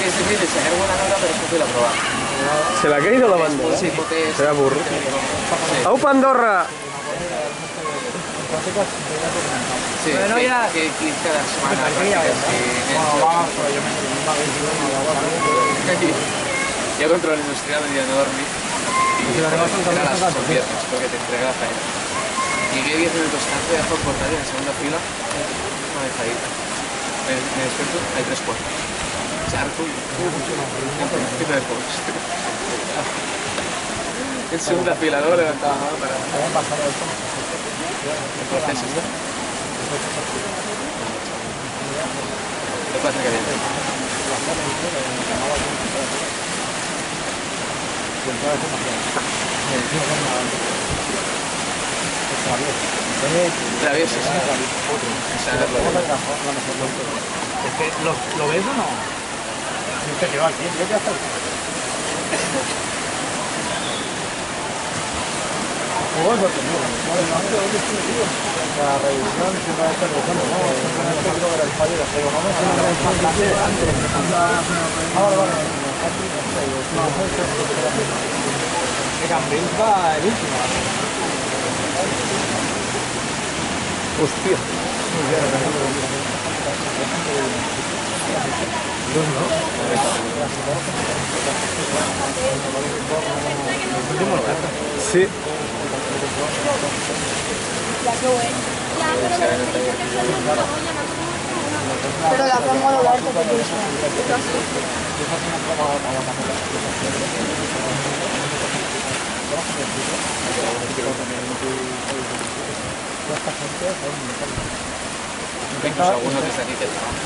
que es difícil sacar buena nota, pero es fácil aprobar. ¿Se la ha caído la bandera? Sí, porque es... Se aburre. Sí. ¡Aupa Andorra! Sí, Bueno, ya... que cada semana practicas yo control industrial me dio no dormir y era las 8 viernes porque te entrega la faena. Llegué 10 minutos tarde, dejo el portátil en la segunda fila, una dejadita. Me despierto, hay 3 cuartos. Charco y... Empieza después. En segunda fila, luego levantaba la mano para... El proceso está. ¿Qué pasa que viene? Travieso, sí. Es que, ¿lo ves o no? Siempre que va aquí, yo ya está. La revisión siempre está revisando, ¿no? Simplemente creo que era el fallo de juego, ¿no? Vale. Que Cambrils va el último. Hostia. Sí. Pero la pongo a lo alto porque es Incluso algunos que están aquí que trabajan.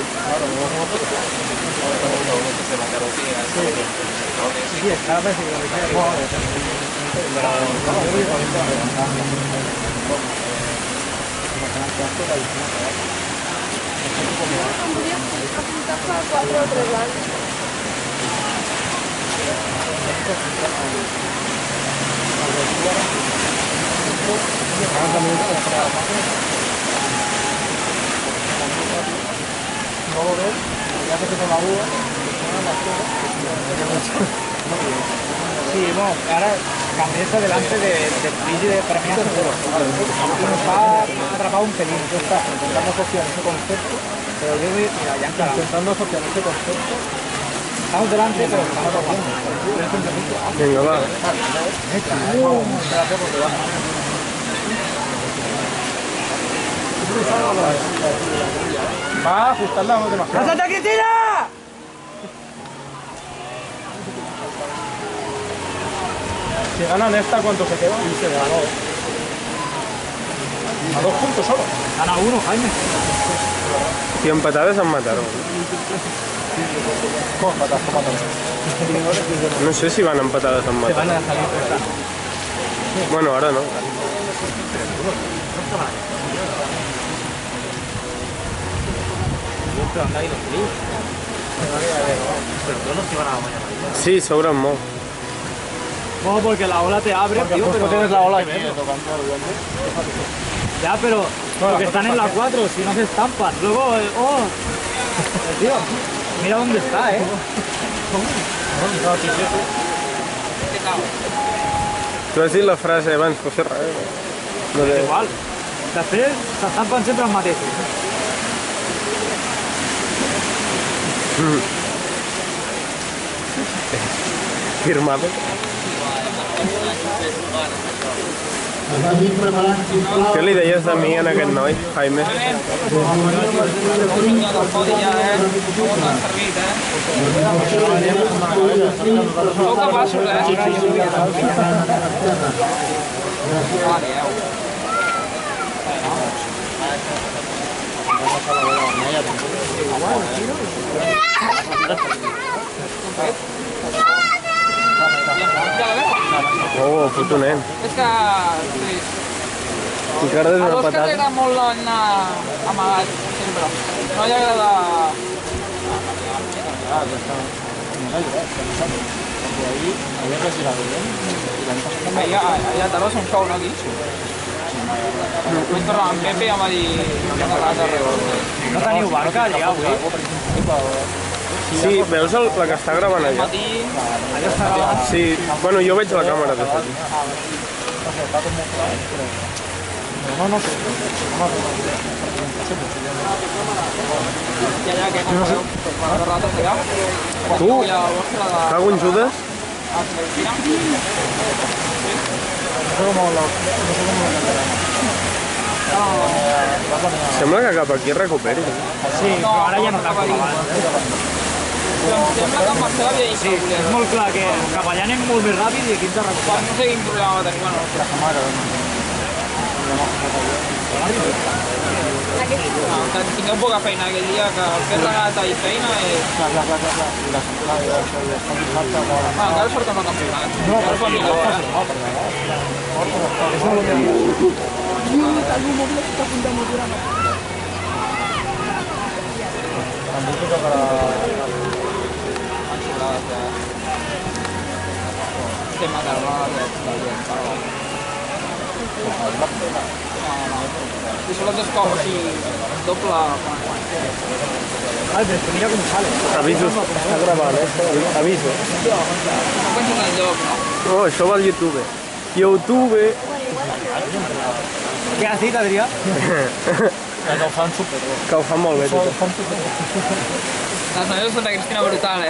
Algunos que se van a carrocerías. Sí, está a veces que lo luego ves, ya que con la uva, Sí, bueno, ahora cambié esto delante de Fiji de para mí seguro. Nos ha atrapado un pelín. ya está, intentando asociar ese concepto, Pero yo voy, mira, ya encarado. intentando asociar ese concepto. Estamos delante, pero estamos haciendo. Venga, va. Espérate porque va. Va a ajustarla demasiado. ¡Pásate aquí, tira! Si ganan esta, ¿cuánto se queda? Y se ganó. A 2 puntos solo. Gana uno, Jaime. Y empatadas han matado. ¿Cómo matas? ¿Cómo matas? No sé si van empatadas han Se matado. van a salir por esta. Bueno, ahora no. Pero anda ahí los feliz. Pero todos los que van a la mañana. Sí, sobran molt. Ojo, porque la ola te abre, Porque tío, justo pero... tienes la ola aquí, verlo. tocando el duende. Ya, pero... Porque están en la 4, si no se estampan. Luego, ¡oh! Tío, mira dónde está, ¿eh? Tu has dit la frase abans, José Raúl. Lo de... Igual. Després s'estampen sempre els mateixos. Firmado. Què li deies de mi en aquest noi, Jaime? Sou capaços, Oh, puto nen. És que... Encara és A una l'Òscar li patata. agrada molt anar amagat, sempre. No li agrada... Allà a Tarrós un show, no, aquí? Vaig tornar amb Pepe i em va dir... No teniu barca allà avui? Sí, veus la que està gravant allà? Allà està gravant. Sí, bueno, jo veig la càmera des d'aquí. Tu? Cago en Judes? Sembla que cap aquí es recuperi. Sí, però ara ja no cap abans. Sembla que amb Marcel havia dit Sí, és molt clar que cap allà anem molt més ràpid i aquí ens ha recuperat. no sé quin problema va tenir, bueno, que tingueu poca feina aquell dia, que el que és regata i feina és... encara sort que no ha campionat. Encara fa millor, tema de y son los dos cops y doble... Vale, pero mira cómo sale. Avisos. Està gravant, Aviso. No penso en el lloc, no? Oh, això va al YouTube. YouTube. Què has dit, Adrià? Que ho fan superbé. Que ho fan molt bé, tot. Les noies de Santa Cristina brutal,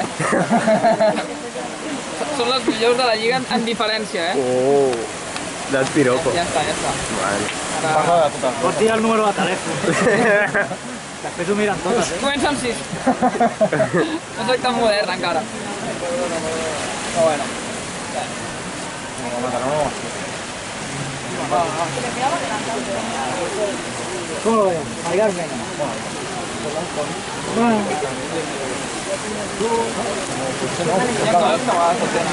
Són les millors de la lliga en diferència, Oh, del piropo. Ja està, ja està. Bueno. Pots dir el número de telèfon. Després ho miren totes, Comença amb 6. No soc tan modern encara. Però bueno. ¿Cómo lo ven? Bailar venga. Ja em dones que va a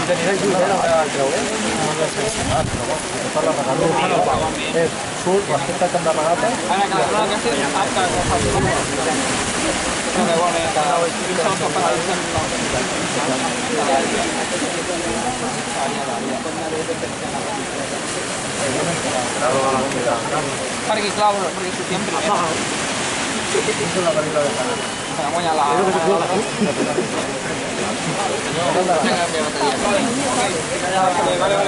Surt, respecte al camp de regata. Ara, que la zona que ja sap que fa no deu haver que són que paralitzen perquè clar, perquè sortíem primer. Per guanyar la... Vale.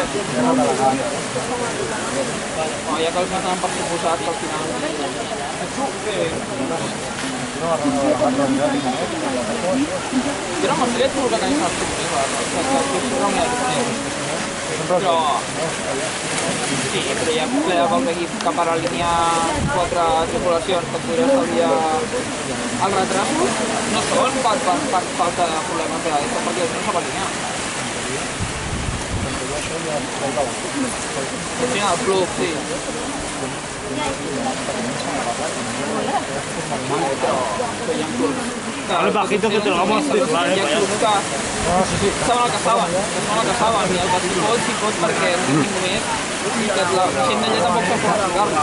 Ja que els maten per suposat, al final... Jo no m'estaria trobo que tenim els però... Sí, però hi ha ple poc equip que per alinear 4 tripulacions que podria estalviar el retras no són per falta de problemes de l'ESO, perquè no sap alinear. Sí, el club, sí. Però hi ha clubs. Vale, bajito que te lo vamos a titular, Hi ha clubs que saben el que saben, i el basquetbol s'hi pot perquè no tinc ningú més, i que la gent d'allà tampoc sap com explicar-lo.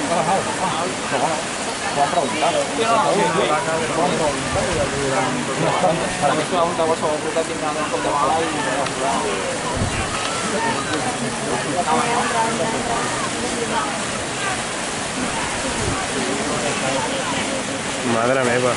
Per mi és una pregunta qualsevol cosa tindrà un cop de mà i... Madre meva.